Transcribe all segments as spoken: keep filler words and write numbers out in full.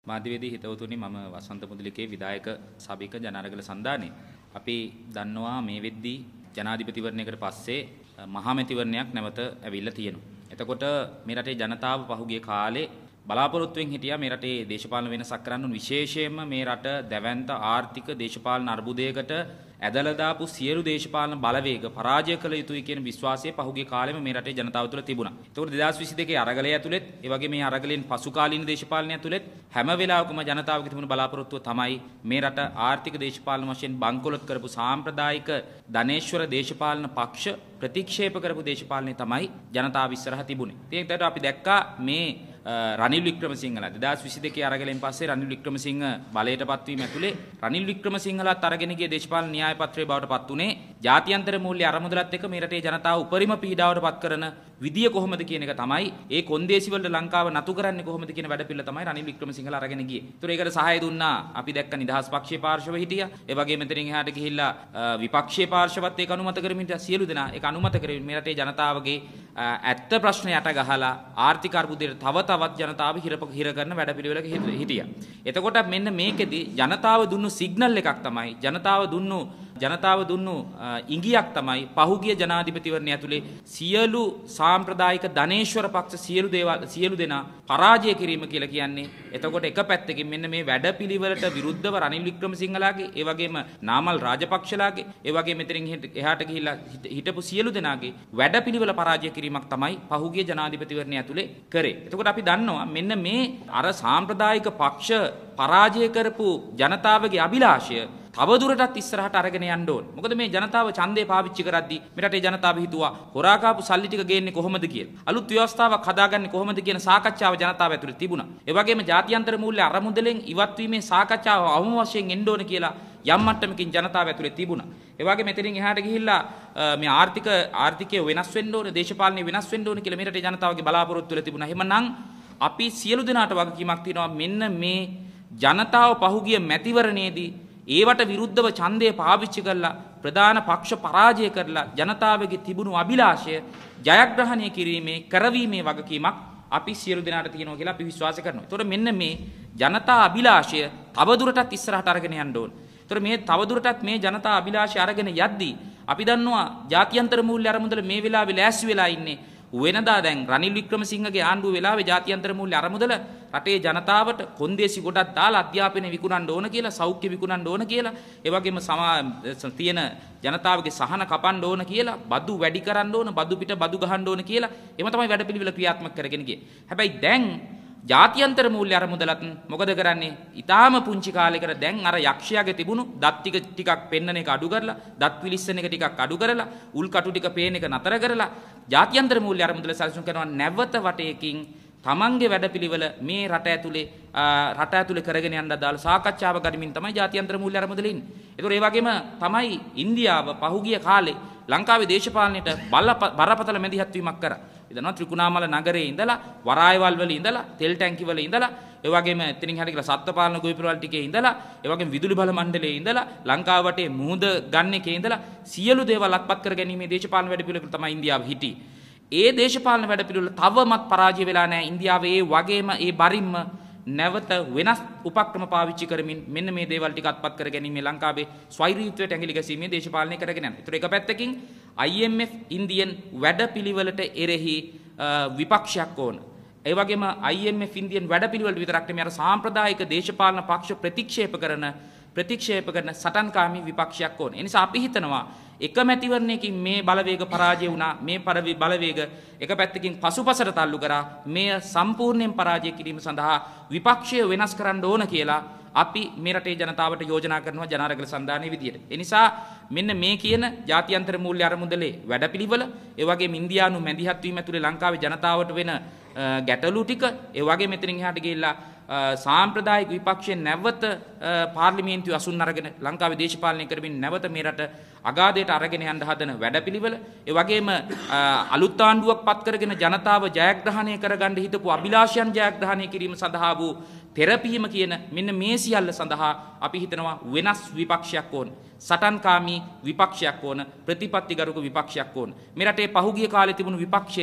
මාධ්‍යවේදී හිතවතුනි මම වසන්ත මුදලිකේ විධායක සභික ජනාරගල සන්ධානයේ අපි දන්නවා මේ වෙද්දී ජනාධිපතිවරණයකට පස්සේ මහමැතිවරණයක් නැවත ඇවිල්ලා තියෙනවා. එතකොට මේ රටේ ජනතාව පහුගිය කාලේ බලාපොරොත්තුෙන් හිටියා මේ රටේ දේශපාලන වෙනසක් කරන්න උන් විශේෂයෙන්ම මේ රට දැවැන්ත ආර්ථික දේශපාලන අර්බුදයකට ඇදලා දාපු සියලු දේශපාලන බලවේග පරාජය කළ යුතුයි කියන විශ්වාසය පහුගිය කාලෙම මේ රටේ ජනතාව තුළ තිබුණා. ඒකෝට දෙදාස් විසි දෙකේ අරගලය ඇතුළෙත් ඒ වගේ මේ අරගලෙන් පසු කාලීන දේශපාලනය ඇතුළෙත් හැම වෙලාවකම ජනතාවගේ තිබුණු බලාපොරොත්තුව තමයි මේ රට ආර්ථික දේශපාලන වශයෙන් බංකොලොත් කරපු සාම්ප්‍රදායික ධනේශ්වර දේශපාලන පක්ෂ ප්‍රතික්ෂේප කරපු දේශපාලනය තමයි ජනතාව ඉස්සරහ තිබුණේ. ඒකට අපි දැක්කා මේ රනිල් වික්‍රමසිංහලා දෙදාස් විසි දෙකේ අරගලෙන් පස්සේ රනිල් වික්‍රමසිංහ බලයට පත්වීම ඇතුලේ රනිල් වික්‍රමසිංහලාත් අරගෙන ගිය දේශපාලන න්‍යාය පත්‍රය බවට පත් උනේ ජාත්‍යන්තර මූල්‍ය අරමුදලත් එක්ක මේ රටේ ජනතාව උපරිම පීඩාවට පත් කරන විදිය කොහොමද කියන එක තමයි ඒ කොන්දේසි වලට ලංකාව නතු කරන්නේ කොහොමද කියන වැඩපිළිවෙල තමයි රනිල් වික්‍රමසිංහලා අරගෙන ගියේ. ඒතර ඒකට සහාය දුන්නා අපි දැක්ක නිදහස් පක්ෂයේ පාර්ශව හිටියා. ඒ වගේම මෙතනින් එහාට ගිහිල්ලා විපක්ෂයේ පාර්ශවත් ඒක අනුමත කරමින් හිටියා. සියලු දෙනා ඒක අනුමත කරමින් මේ රටේ ජනතාවගේ ඇත්ත ප්‍රශ්න යට ගහලා ආර්ථික අර්බුදයට තව තවත් ජනතාව හිර කරන වැඩපිළිවෙලක හිටියා. එතකොට මෙන්න මේකෙදි ජනතාව දුන්නු සිග්නල් එකක් තමයි ජනතාව දුන්නු ජනතාව දුන්නු ඉඟියක් තමයි පහුගිය ජනාධිපතිවරණය ඇතුලේ සියලු සාම්ප්‍රදායික ධනේශ්වර පක්ෂ සියලු දේවල් සියලු දෙනා පරාජය කිරීම කියලා කියන්නේ. එතකොට එක පැත්තකින් මෙන්න මේ වැඩපිළිවෙලට විරුද්ධව රනිල් වික්‍රමසිංහලාගේ ඒ වගේම නාමල් රාජපක්ෂලාගේ ඒ වගේ මෙතනින් එහාට ගිහිල්ලා හිටපු සියලු දෙනාගේ වැඩපිළිවෙල පරාජය කිරීමක් තමයි පහුගිය ජනාධිපතිවරණය ඇතුලේ කරේ. එතකොට අපි දන්නවා මෙන්න මේ අර සාම්ප්‍රදායික පක්ෂ පරාජය කරපු ජනතාවගේ අභිලාෂය තවදුරටත් ඉස්සරහට අරගෙන යන්න ඕන. මොකද මේ ජනතාව ඡන්දේ පාවිච්චි කරද්දී මේ රටේ ජනතාව හිතුවා හොරා කාපු සල්ලි ටික ගේන්නේ කොහොමද කියලා. අලුත් ව්‍යවස්ථාවක් හදාගන්නේ කොහොමද කියන සාකච්ඡාව ජනතාව ඇතුළේ තිබුණා. ඒ වගේම ජාත්‍යන්තර මූල්‍ය අරමුදලෙන් ඉවත් වීමේ සාකච්ඡාව අවම වශයෙන් එන්න ඕන කියලා යම් මට්ටමකින් ජනතාව ඇතුළේ තිබුණා. ඒ වගේම මෙතනින් එහාට ගිහිල්ලා මේ ආර්ථික ආර්ථිකය වෙනස් වෙන්න ඕන, දේශපාලනය වෙනස් වෙන්න ඕන කියලා මේ රටේ ජනතාවගේ බලාපොරොත්තු වල තිබුණා. එහෙමනම් අපි සියලු දෙනාට වගකීමක් තියෙනවා මෙන්න මේ ජනතාව පහුගිය මැතිවරණයේදී ඒවට විරුද්ධව ඡන්දය පාවිච්චි කරලා ප්‍රධාන පක්ෂ පරාජය කරලා ජනතාවගේ තිබුණු අභිලාෂය ජයග්‍රහණය කිරීමේ කරවීමේ වගකීමක් අපි සියලු දෙනාට තියෙනවා කියලා අපි විශ්වාස කරනවා. ඒතකොට මෙන්න මේ ජනතා අභිලාෂය තවදුරටත් ඉස්සරහට අරගෙන යන්න ඕන. ඒතකොට මේ තවදුරටත් මේ ජනතා අභිලාෂය අරගෙන යද්දී අපි දන්නවා ජාත්‍යන්තර මූල්‍ය අරමුදල මේ වෙලාවේ ලෑස්ති වෙලා ඉන්නේ. වෙනදා දැන් රනිල් වික්‍රමසිංහගේ ආණ්ඩුව වෙලාවේ ජාත්‍යන්තර මූල්‍ය අරමුදල රටේ ජනතාවට කොන්දේසි ගොඩක් දාලා අධ්‍යාපනය විකුණන්න ඕන කියලා, සෞඛ්‍ය විකුණන්න ඕන කියලා, ඒ වගේම තියෙන ජනතාවගේ සහන කපන්න ඕන කියලා, බදු වැඩි කරන්න ඕන, බදු පිට බදු ගහන්න ඕන කියලා එම තමයි වැඩපිළිවෙල ක්‍රියාත්මක කරගෙන ගියේ. හැබැයි දැන් ජාත්‍යන්තර මූල්‍ය අරමුදලත් මොකද කරන්නේ? ඊටාම පුංචි කාලයකට දැන් අර යක්ෂයාගේ තිබුණු දත් ටික ටිකක් පෙන්නන එක අඩු කරලා, දත් පිලිස්සන එක ටිකක් අඩු කරලා, උල් කටු ටික පේන එක නතර කරලා ජාත්‍යන්තර මූල්‍ය අරමුදල සැලසුම් කරනවා නැවත වටයකින් තමන්ගේ වැඩපිළිවෙල මේ රට ඇතුලේ රට ඇතුලේ කරගෙන යන්න දාලා සාකච්ඡාව ගනිමින් තමයි ජාත්‍යන්තර මූල්‍ය අරමුදල ඉන්නේ. ඒතකොට ඒ වගේම තමයි ඉන්දියාව පහුගිය කාලේ ලංකාවේ දේශපාලනයට බරපතල මැදිහත් වීමක් කරා. ඉතනවා ත්‍රිකුණාමල නගරයේ ඉඳලා වරායවල් වල ඉඳලා තෙල් ටැංකි වල ඉඳලා ඒ වගේම එතනින් හරිය කියලා සත්ත්වපාලන ගොවිපළවල් ටිකේ ඉඳලා ඒ වගේම විදුලි බල මණ්ඩලයේ ඉඳලා ලංකාව වටේ මුහුද ගන්න එකේ ඉඳලා සියලු දේවල් අත්පත් කර ගැනීමේ දේශපාලන වැඩපිළිවෙලක තමයි ඉන්දියාව හිටියේ. ඒ දේශපාලන වැඩපිළිවෙල තවමත් පරාජය වෙලා නැහැ. ඉන්දියාවේ ඒ වගේම ඒ බරින්ම නැවත වෙනස් උපක්‍රම පාවිච්චි කරමින් මෙන්න මේ දේවල් ටික අත්පත් කර ගැනීම ලංකාවේ ස්වෛරීත්වයට ඇඟිලි ගැසීමේ දේශපාලනය කරගෙන යනවා. ඒතර එක පැත්තකින් I M F ඉන්දියන් වැඩපිළිවෙලට එරෙහි විපක්ෂයක් ඕන. ඒ වගේම I M F ඉන්දියන් වැඩපිළිවෙලට විතරක් නෙමෙයි අර සාම්ප්‍රදායික දේශපාලන පක්ෂ ප්‍රතික්ෂේප කරන ප්‍රතික්ෂේප කරන සටන්කාමී විපක්ෂයක් ඕන. ඒ නිසා අපි හිතනවා එක මැතිවරණයකින් මේ බලවේග පරාජය වුණා. මේ පරිවි බලවේග එක පැත්තකින් පසුපසට තල්ලු කරා. මෙය සම්පූර්ණයෙන් පරාජය කිරීම සඳහා විපක්ෂය වෙනස් කරන්න ඕන කියලා අපි මේ රටේ ජනතාවට යෝජනා කරනවා ජනාරගල සන්ධානයේ විදියට. ඒ නිසා මෙන්න මේ කියන ජාත්‍යන්තර මූල්‍ය අරමුදලේ වැඩපිළිවෙල ඒ වගේම ඉන්දියානු මැදිහත් වීම ඇතුලේ ලංකාවේ ජනතාවට වෙන ගැටලු ටික ඒ වගේ මෙතනින් එහාට ගිහිල්ලා සාම්ප්‍රදායික විපක්ෂයෙන් නැවත පාර්ලිමේන්තුව අසුන් අරගෙන ලංකාවේ දේශපාලනය කරමින් නැවත මේ රට අගාධයට අරගෙන යන්න හදන වැඩපිළිවෙල ඒ වගේම අලුත් ආණ්ඩුවක් පත් කරගෙන ජනතාව ජයග්‍රහණය කරගන්න හිතපු අභිලාෂයන් ජයග්‍රහණය කිරීම සඳහා වූ තෙරපීම කියන මෙන්න මේ සියල්ල සඳහා අපි හිතනවා වෙනස් විපක්ෂයක් ඕන. සටන්කාමී විපක්ෂයක් ඕන. ප්‍රතිපත්තිගරුක විපක්ෂයක් ඕන. මේ රටේ පහුගිය කාලේ තිබුණු විපක්ෂය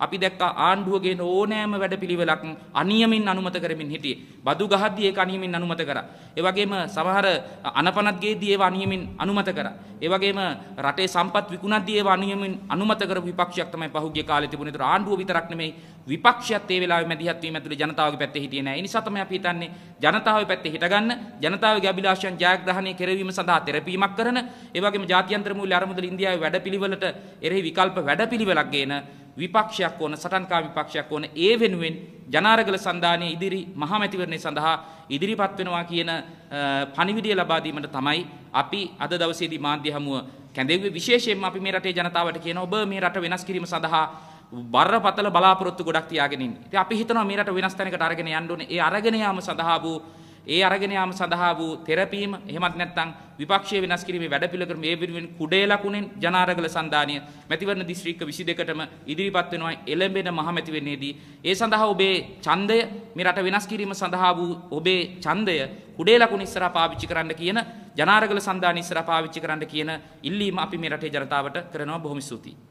අපි දැක්ක ආණ්ඩුව ගේන ඕනෑම වැඩපිළිවෙලක් අනියමින් අනුමත කරමින් හිටියේ. බදු ගහද්දී ඒක අනියමින් අනුමත කරා. ඒ වගේම සමහර අනපනත් ගේද්දී ඒවා අනියමින් අනුමත කරා. ඒ වගේම රටේ සම්පත් විකුණද්දී ඒවා අනියමින් අනුමත කරපු විපක්ෂයක් තමයි පහුගිය කාලේ තිබුණේ. ඒතර ආණ්ඩුව විතරක් නෙමෙයි විපක්ෂයත් ඒ වෙලාවේ මැදිහත් වීම ඇතුළේ ජනතාවගේ පැත්තේ හිටියේ නැහැ. ඒ නිසා තමයි අපි හිතන්නේ ජනතාවගේ පැත්තේ හිටගන්න, ජනතාවගේ අභිලාෂයන් ජයග්‍රහණය කෙරෙවීම සඳහා තෙරපීමක් කරන, ඒ වගේම ජාත්‍යන්තර මූල්‍ය අරමුදල ඉන්දියාවේ වැඩපිළිවෙලට එරෙහි විකල්ප වැඩපිළිවෙලක් ගේන විපක්ෂයක් ඕන, සටන්කා විපක්ෂයක් ඕන. ඒ වෙනුවෙන් ජනාරගල සන්ධානයේ ඉදිරි මහමැතිවරණය සඳහා ඉදිරිපත් වෙනවා කියන පණිවිඩය ලබා දීමට තමයි අපි අද දවසේදී මාධ්‍ය හමුව කැඳෙව්වේ. විශේෂයෙන්ම අපි මේ රටේ ජනතාවට කියනවා ඔබ මේ රට වෙනස් කිරීම සඳහා බරපතල බලාපොරොත්තු ගොඩක් තියාගෙන ඉන්නේ. ඉතින් අපි හිතනවා මේ රට වෙනස් තැනකට අරගෙන යන්න ඕනේ. ඒ අරගෙන යාම සඳහා වූ ඒ අරගෙන යාම සඳහා වූ තෙරපීම, එහෙමත් නැත්නම් විපක්ෂයේ වෙනස් කිරීමේ වැඩපිළිවෙල මේ වෙනුවෙන් කුඩේ ලකුණෙන් ජනාරගල සන්ධානය මැතිවරණ දිස්ත්‍රික්ක විසි දෙකටම ඉදිරිපත් වෙනවා එළඹෙන මහමැතිවරණයේදී. ඒ සඳහා ඔබේ ඡන්දය, මේ රට වෙනස් කිරීම සඳහා වූ ඔබේ ඡන්දය කුඩේ ලකුණ ඉස්සරහා පාවිච්චි කරන්න කියන, ජනාරගල සන්ධානය ඉස්සරහා පාවිච්චි කරන්න කියන ඉල්ලීම අපි මේ රටේ ජනතාවට කරනවා. බොහොම ස්තුතියි.